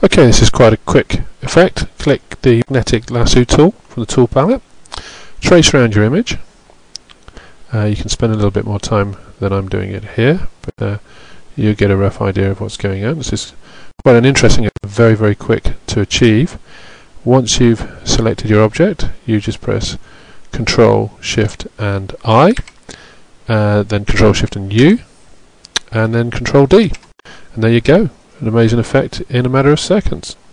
Okay, this is quite a quick effect. Click the magnetic lasso tool from the tool palette, trace around your image. You can spend a little bit more time than I'm doing it here, but you get a rough idea of what's going on. This is quite an interesting, very, very quick to achieve. Once you've selected your object, you just press Control, Shift and I, then Control, Shift and U, and then Control D. And there you go, an amazing effect in a matter of seconds.